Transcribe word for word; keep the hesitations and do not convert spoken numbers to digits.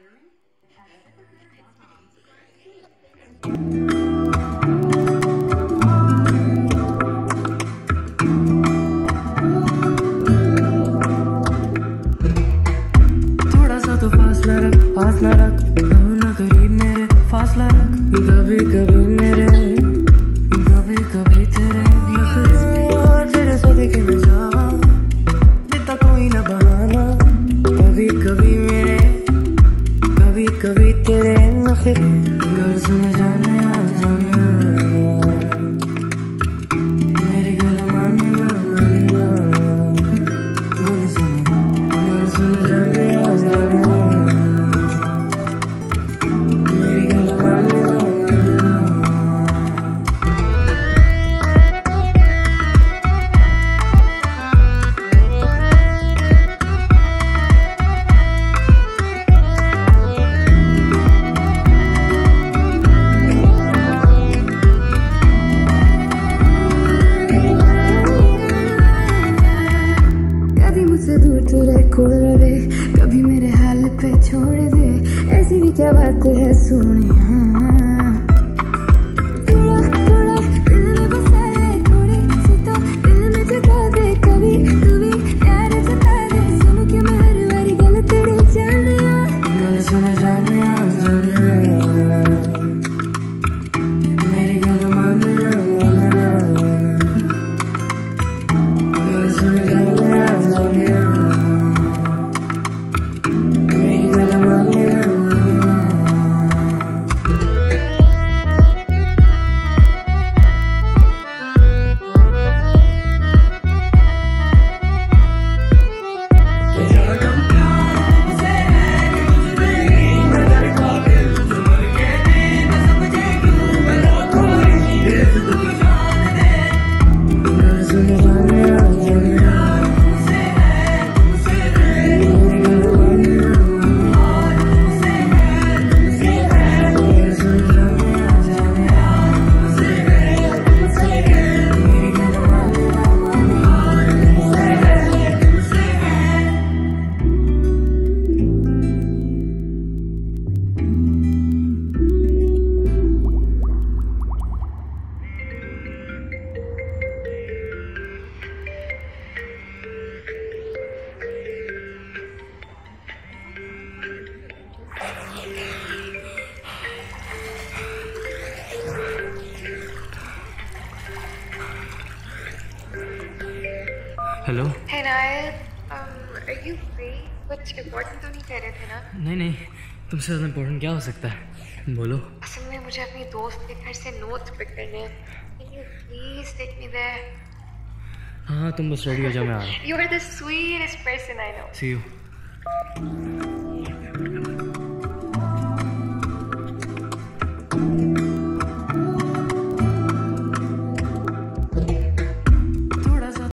थोड़ा सा तो फासला रख, फासला रख, ना करीब मेरे, फासला रख, कभी कभी मेरे, कभी कभी तेरे नखरे, तेरे सदके में जावां, दित्ता कोई ना बहाना, कभी कभी मेरे, कभी कभी तेरे नखरे, घर सुन जाने आ जाने मेरी गल माने ना माने ना, बोल सुन घर सुन जाने आ जाने मेरी गल माने ना माने ना। कभी मुझसे दूर तू रह खोल रहे, कभी मेरे हाल पे छोड़ दे, ऐसी भी क्या बात है सोनिया, थोड़ा थोड़ा दिल में बसा ले, थोड़ी सी तो दिल में जगा दे, कभी कभी प्यार जता दे, सुन के मैं हर बारी गल तेरी जानिया, गल सुन जानिया जानिया मेरी गल मानिया मानिया, गल सुन जानिया जानिया मेरी गल मानिया मानिया। गल सुन जानिया जानिया मेरी गल मानिया गल सुन जानिया जानिया मेरी गल hello. Hey Nayel, um, are you free? कुछ important तो नहीं कह रहे थे ना? नहीं नहीं, तुमसे ज़्यादा इम्पोर्टेंट क्या हो सकता है, बोलो। असल में मुझे अपनी दोस्त के घर से नोट्स पिक करने हैं। Can you please take me there? हाँ तुम बस रेडी हो जाओ, मैं आ रहा हूँ। You are the sweetest person I know. See you.